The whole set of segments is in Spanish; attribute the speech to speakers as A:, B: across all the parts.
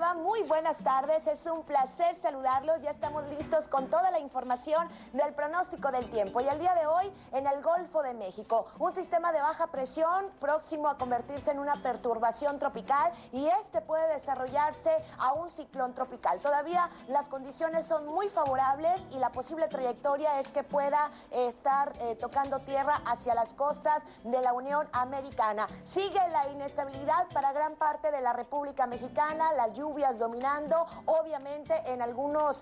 A: va? Muy buenas tardes, es un placer saludarlos. Ya estamos listos con toda la información del pronóstico del tiempo. Y el día de hoy, en el Golfo de México, un sistema de baja presión próximo a convertirse en una perturbación tropical y este puede desarrollarse a un ciclón tropical. Todavía las condiciones son muy favorables y la posible trayectoria es que pueda estar tocando tierra hacia las costas de la Unión Americana. Sigue la inestabilidad para gran parte de la República Mexicana, las lluvias dominando, obviamente en algunas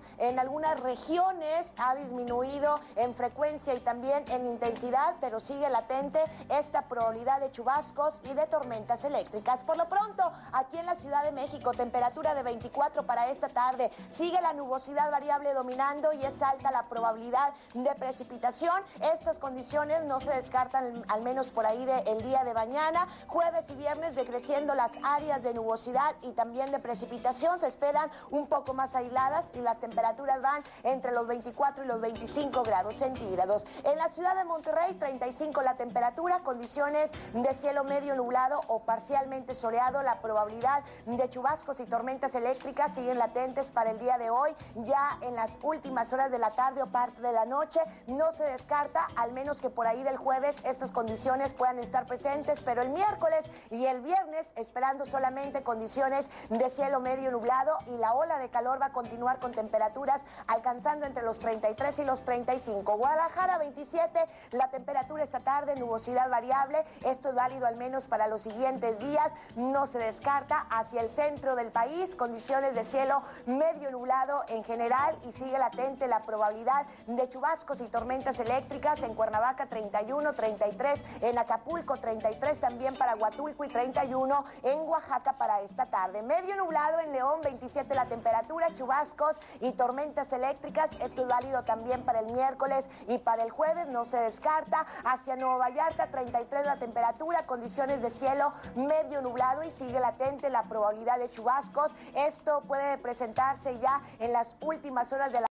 A: regiones ha disminuido en frecuencia y también en intensidad, pero sigue latente esta probabilidad de chubascos y de tormentas eléctricas. Por lo pronto, aquí en la Ciudad de México, temperatura de 24 para esta tarde, sigue la nubosidad variable dominando y es alta la probabilidad de precipitación. Estas condiciones no se descartan, al menos por ahí del día de mañana. Jueves y viernes decreciendo las áreas de nubosidad y también de precipitación, se esperan un poco más aisladas y las temperaturas van entre los 24 y los 25 grados centígrados. En la ciudad de Monterrey, 35 la temperatura, condiciones de cielo medio nublado o parcialmente soleado. La probabilidad de chubascos y tormentas eléctricas siguen latentes para el día de hoy. Ya en las últimas horas de la tarde o parte de la noche no se descarta, al menos que por ahí del jueves estas condiciones puedan estar presentes, pero el miércoles y el viernes esperando solamente condiciones de cielo medio nublado y la ola de calor va a continuar con temperaturas alcanzando entre los 33 y los 35. Guadalajara 27, la temperatura esta tarde, nubosidad variable, esto es válido al menos para los siguientes días, no se descarta hacia el centro del país, condiciones de cielo medio nublado en general y sigue latente la probabilidad de chubascos y tormentas eléctricas en Cuernavaca 31, 33, en Acapulco 33 también para Huatulco y 31 en Oaxaca para esta tarde. Medio nublado en León 27 la temperatura, chubascos y tormentas eléctricas, esto es válido también para el miércoles y para el jueves, no se descarta. Hacia Nueva Vallarta 33 la temperatura, condiciones de cielo medio nublado y sigue latente la probabilidad de chubascos. Esto puede presentarse ya en las últimas horas de la